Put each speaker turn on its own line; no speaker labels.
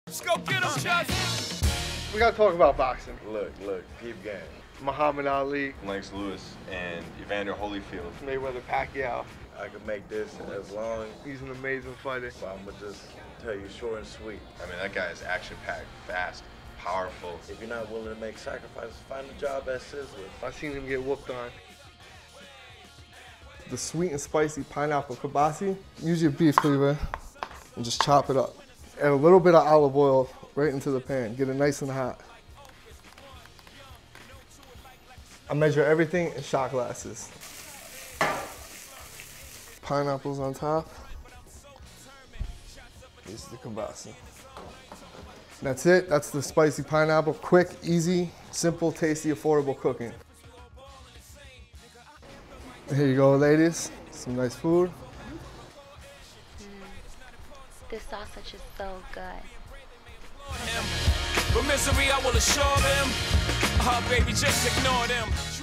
Let's go get him, Chuck.
We gotta talk about boxing.
Look, peep game.
Muhammad Ali,
Lennox Lewis, and Evander Holyfield.
Mayweather, Pacquiao.
I could make this as long,
He's an amazing fighter.
but I'm gonna just tell you short and sweet.
I mean, that guy is action-packed, fast, powerful.
If you're not willing to make sacrifices, find a job at Sizzler.
I seen him get whooped on. The sweet and spicy pineapple kibasi. Use your beef cleaver and just chop it up. Add a little bit of olive oil right into the pan. Get it nice and hot. I measure everything in shot glasses. Pineapples on top. This is the kibasi. That's it. That's the spicy pineapple. Quick, easy, simple, tasty, affordable cooking. Here you go, ladies. Some nice food.
This sausage is so good.
But misery, I will assure them. Baby, just ignore them.